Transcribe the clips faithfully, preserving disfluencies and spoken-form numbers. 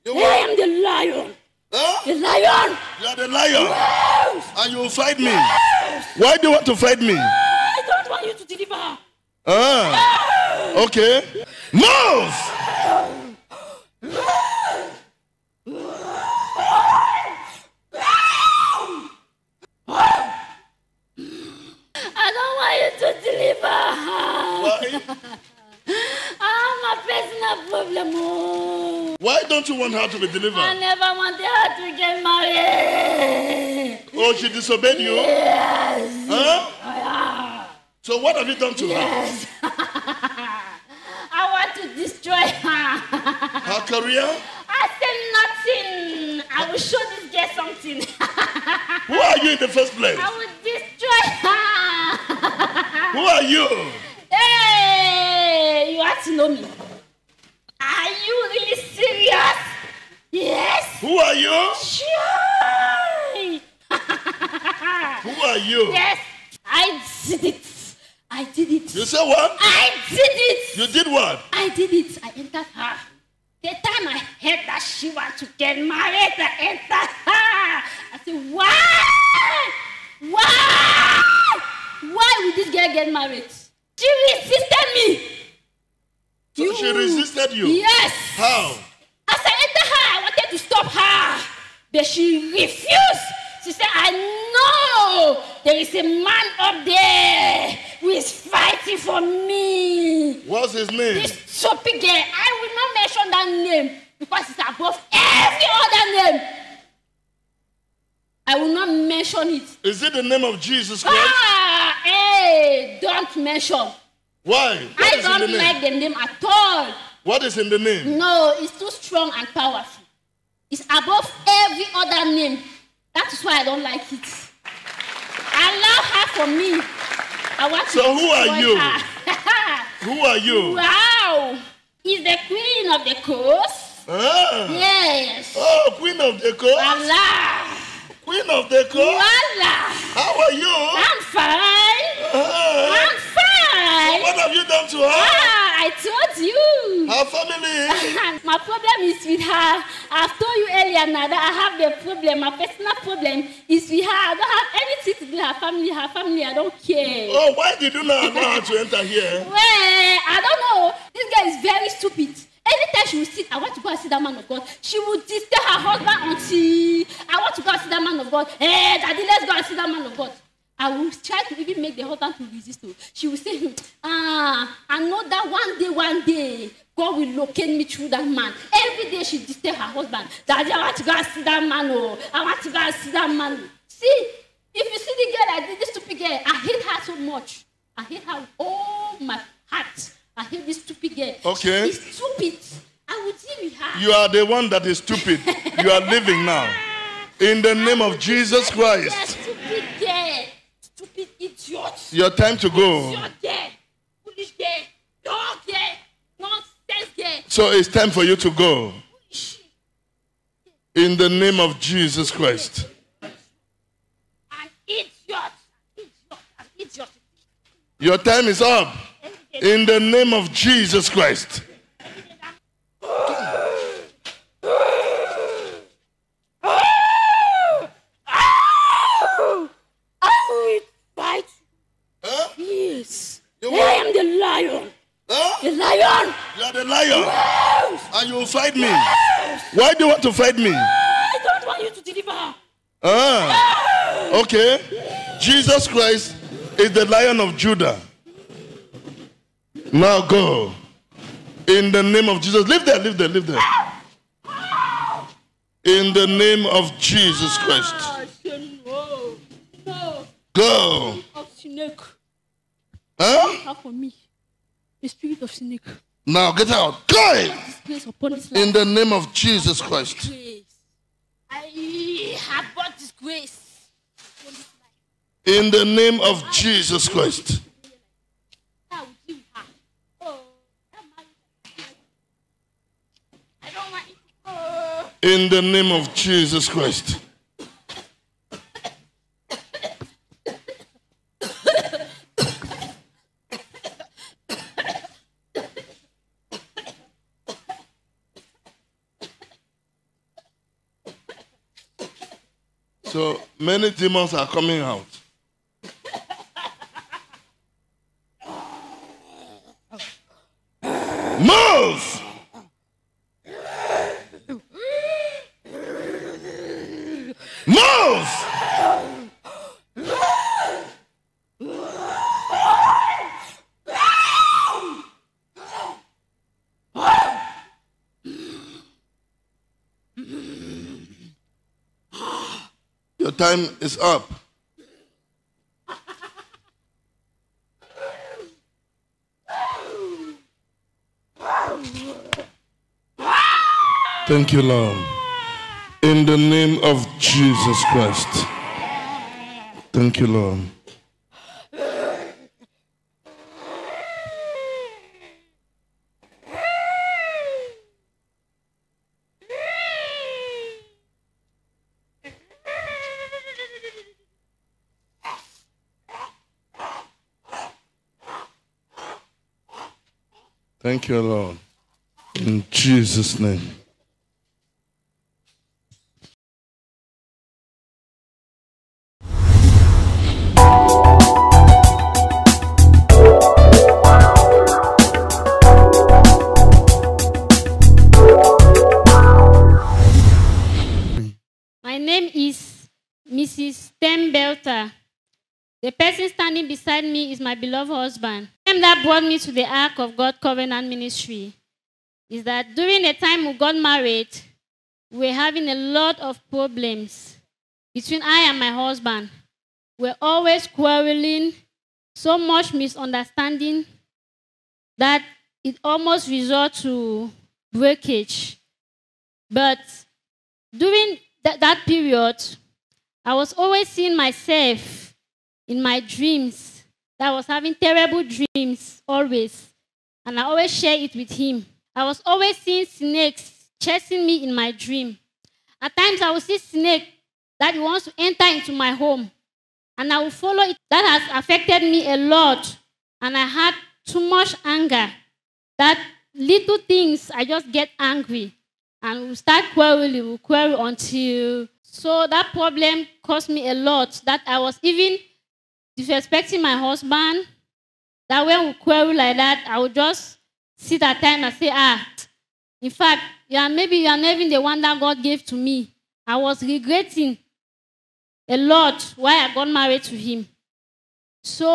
You I am the lion. Huh? The lion. You are the lion. Yes. And you will fight me. Yes. Why do you want to fight me? I don't want you to deliver. Ah. Okay. Move! I don't want you to deliver. Why? I have a personal problem. Oh. Why don't you want her to be I delivered? never wanted her to get married. Oh, she disobeyed you? Yes. Huh? Yeah. So what have you done to her? Yes. I want to destroy her. Her career? I said nothing. I will show this girl something. Who are you in the first place? I will destroy her. Who are you? Hey, you have to know me. Are you really serious? Yes. Who are you? Sure. Who are you? Yes, I did it. I did it. You say what? I did it. You did what? I did it. I entered her. The time I heard that she wants to get married, I entered her. I said, why? Why? Why would this girl get married? She resisted me. So You- she resisted you? Yes. How? As I entered her, I wanted to stop her. But she refused. She said, I know there is a man up there who is fighting for me. What's his name? This stupid girl, I will not mention that name because it's above every other name. I will not mention it. Is it the name of Jesus Christ? Ah, hey, don't mention. Why? What I is in the don't name? like the name at all. What is in the name? No, it's too strong and powerful. It's above every other name. That is why I don't like it. Allow her for me. I want So to who are destroy you? her. Who are you? Wow. He's the queen of the coast. Ah. Yes. Oh, Queen of the Coast. Voila. Queen of the Coast. Voila. How are you? I'm fine. Ah. I'm fine. What have you done to her? Ah, I told you. Her family. My problem is with her. I've told you earlier now that I have the problem. My personal problem is with her. I don't have anything to do with her family. Her family, I don't care. Oh, why did you not allow her to enter here? Well, I don't know. This girl is very stupid. Anytime she will sit, I want to go and see that man of God. She will disturb her husband until I want to go and see that man of God. Hey, daddy, let's go and see that man of God. I will try to even make the husband to resist. She will say, ah, I know that one day, one day, God will locate me through that man. Every day she disturbs her husband. Daddy, I want to go and see that man. Oh, I want to go and see that man. See, if you see the girl like this, this stupid girl, I hate her so much. I hate her with all my heart. I hate this stupid girl. Okay. She's stupid. I will deal with her. You are the one that is stupid. You are living now. In the name of Jesus Christ. Yes, stupid girl. Stupid idiot. Your time to go. Idiot girl. Foolish girl. Dog girl. Nonsense girl. So it's time for you to go. In the name of Jesus Christ. An idiot. Idiot. An idiot. Your time is up. In the name of Jesus Christ. Huh? Yes. You I what? am the lion. Huh? The lion. You are the lion. Yes. And you will fight me. Yes. Why do you want to fight me? I don't want you to deliver. Ah. Okay. Jesus Christ is the Lion of Judah. Now go. In the name of Jesus. Live there, live there, live there. In the name of Jesus Christ. Ah, no. No. Go. Of snake. Huh? Have for me. The spirit of snake. Now get out. Go. This place upon this land. In the name of Jesus Christ. Grace. I have bought this grace. upon this land. In the name of Jesus Christ. I will deal with her. Oh, that man. I don't want it. Oh. In the name of Jesus Christ. So many demons are coming out. Move! Move! Your time is up. Thank you, Lord. In the name of Jesus Christ. Thank you, Lord. Thank you, Lord. In Jesus' name. My name is Missus Stembelter. The person standing beside me is my beloved husband. The name that brought me to the Ark of God Covenant Ministry is that during the time we got married, we were having a lot of problems between I and my husband. We were always quarreling, so much misunderstanding that it almost resulted to breakage. But during th- that period, I was always seeing myself in my dreams, that I was having terrible dreams always. And I always share it with him. I was always seeing snakes chasing me in my dream. At times I would see snake that wants to enter into my home. And I will follow it. That has affected me a lot. And I had too much anger. That little things, I just get angry. And we start quarreling, we quarrel until... So that problem cost me a lot. That I was even disrespecting my husband, that when we quarrel like that, I would just sit at times and say, ah, in fact, yeah, maybe you are not even the one that God gave to me. I was regretting a lot why I got married to him. So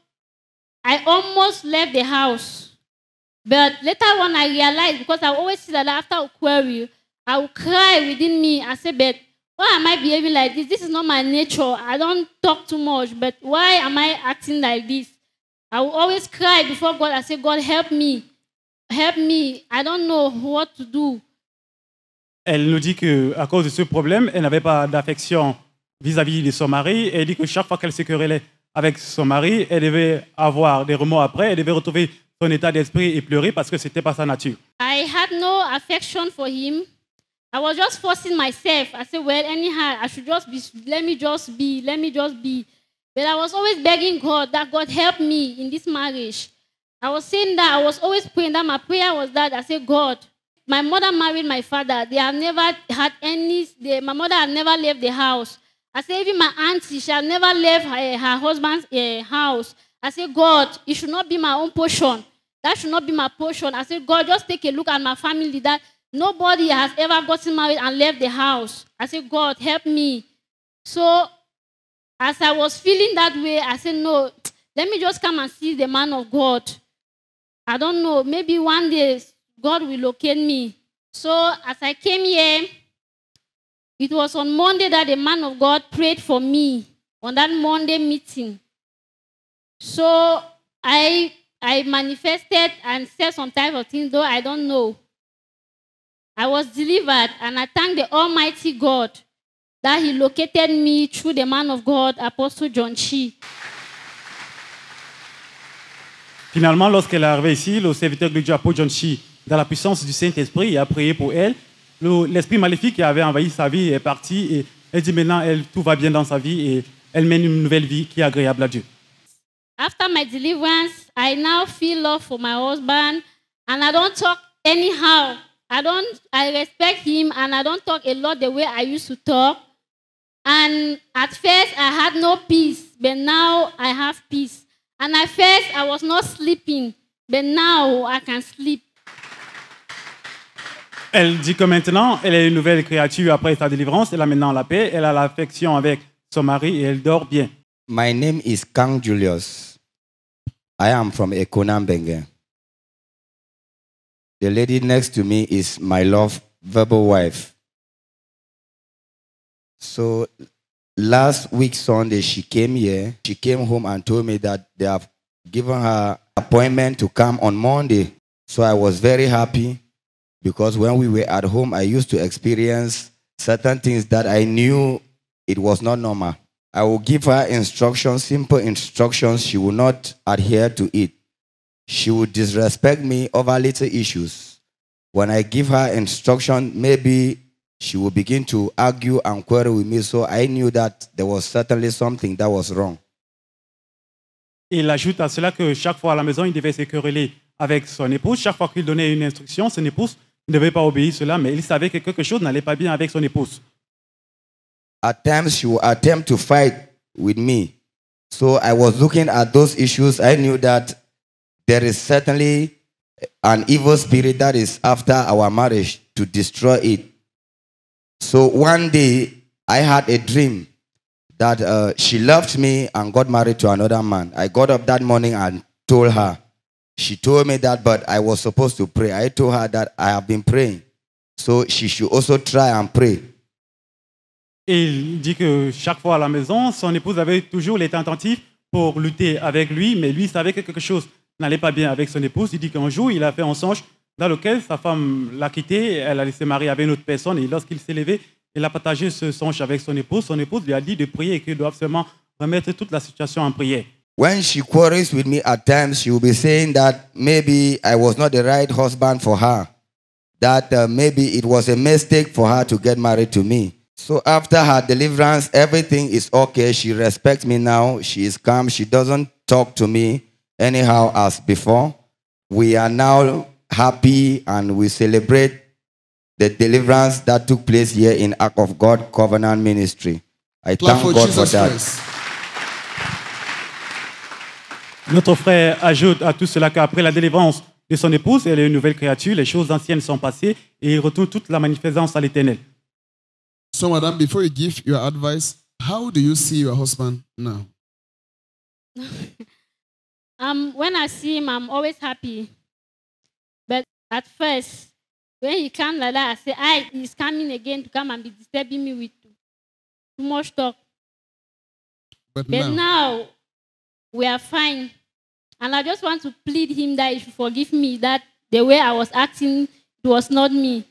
I almost left the house. But later on, I realized, because I always see that after a quarrel, I would cry within me. I said, but why am I behaving like this? This is not my nature. I don't talk too much, but why am I acting like this? I will always cry before God. I say, God, help me. Help me. I don't know what to do. Elle nous dit qu'à cause de ce problème, elle n'avait pas d'affection vis-à-vis de son mari. Elle dit que chaque fois qu'elle se querellait avec son mari, elle devait avoir des remords après. Elle devait retrouver son état d'esprit et pleurer parce que ce n'était pas sa nature. I had no affection for him. I was just forcing myself. I said, well, anyhow, I should just be, let me just be, let me just be. But I was always begging God that God help me in this marriage. I was saying that, I was always praying that my prayer was that I said, God, my mother married my father. They have never had any, they, my mother had never left the house. I said, even my auntie, she had never left her, her husband's uh, house. I said, God, it should not be my own portion. That should not be my portion. I said, God, just take a look at my family that nobody has ever gotten married and left the house. I said, God, help me. So as I was feeling that way, I said, no, let me just come and see the man of God. I don't know, maybe one day God will locate me. So as I came here, it was on Monday that the man of God prayed for me on that Monday meeting. So I, I manifested and said some type of things, though I don't know. I was delivered, and I thank the Almighty God that He located me through the man of God, Apostle John Chi. Finalement, lorsqu'elle est arrivée ici, le serviteur de Dieu, Apostle John Chi, dans la puissance du Saint-Esprit, a prié pour elle. Le, l'esprit maléfique qui avait envahi sa vie est parti et elle dit maintenant, elle, tout va bien dans sa vie et elle mène une nouvelle vie qui est agréable à Dieu. After my deliverance, I now feel love for my husband, and I don't talk anyhow. I don't. I respect him, and I don't talk a lot the way I used to talk. And at first, I had no peace, but now I have peace. And at first, I was not sleeping, but now I can sleep. Elle dit que maintenant, elle est une nouvelle créature après sa délivrance. Elle a maintenant la paix, elle a l'affection avec son mari et elle dort bien. My name is Kang Julius. I am from Ekonambenge. The lady next to me is my love verbal wife. So last week Sunday she came here. She came home and told me that they have given her appointment to come on Monday. So I was very happy because when we were at home, I used to experience certain things that I knew it was not normal. I will give her instructions, simple instructions. She will not adhere to it. She will disrespect me over little issues. When I give her instruction, maybe she will begin to argue and quarrel with me. So I knew that there was certainly something that was wrong. Il ajoute à cela que chaque fois à la maison, il devait se quereller avec son épouse. Chaque fois qu'il donnait une instruction, son épouse ne devait pas obéir cela, mais il savait que quelque chose n'allait pas bien avec son épouse. At times, she will attempt to fight with me. So I was looking at those issues. I knew that there is certainly an evil spirit that is after our marriage to destroy it. So one day, I had a dream that uh, she loved me and got married to another man. I got up that morning and told her. She told me that, but I was supposed to pray. I told her that I have been praying. So she should also try and pray. Il dit que chaque fois à la maison, son épouse avait toujours les tentatives pour lutter avec lui, mais lui savait que quelque chose n'allait pas bien avec son épouse. Il dit qu'un jour, il a fait un songe dans lequel sa femme l'a quitté, elle a laissé marier avec une autre personne, et lorsqu'il s'est levé, il a partagé ce songe avec son épouse. Son épouse lui a dit de prier et qu'il doit seulement remettre toute la situation en prière. When she quarrels with me at times, she will be saying that maybe I was not the right husband for her, that uh, maybe it was a mistake for her to get married to me. So after her deliverance, everything is okay. She respects me now. She is calm. She doesn't talk to me anyhow as before. We are now happy and we celebrate the deliverance that took place here in Ark of God Covenant Ministry. I Clap thank for God Jesus for that. Christ. Notre frère ajoute à tout cela qu'après la délivrance de son épouse, elle est une nouvelle créature, les choses anciennes sont passées et il retourne toute la magnificence à l'Éternel. So, madam, before you give your advice, how do you see your husband now? Um, when I see him, I'm always happy. But at first, when he comes like that, I say, I, he's coming again to come and be disturbing me with too much talk. But, But now, now, we are fine. And I just want to plead him that he should forgive me, that the way I was acting, it was not me.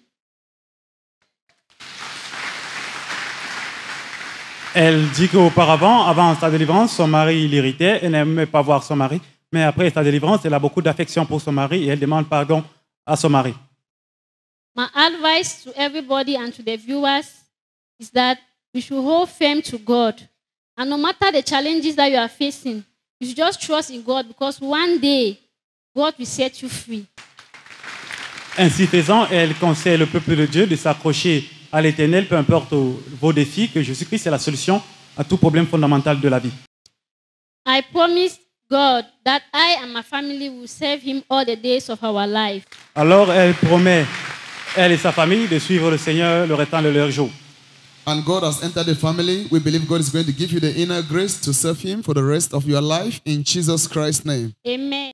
Elle dit qu'auparavant, avant sa délivrance, son mari l'irritait, elle n'aimait pas voir son mari, mais après sa délivrance, elle a beaucoup d'affection pour son mari et elle demande pardon à son mari. My advice to everybody and to the viewers is that we should hold firm to God. And no matter the challenges that you are facing, you should just trust in God because one day, God will set you free. Ainsi faisant, elle conseille le peuple de Dieu de s'accrocher à l'Éternel, peu importe vos défis, que Jésus-Christ est la solution à tout problème fondamental de la vie. I promise God that I and my family will serve Him all the days of our life. Alors elle promet, elle et sa famille, de suivre le Seigneur le restant de leur jour. and God has entered the family, we believe God is going to give you the inner grace to serve Him for the rest of your life in Jesus Christ's name. Amen.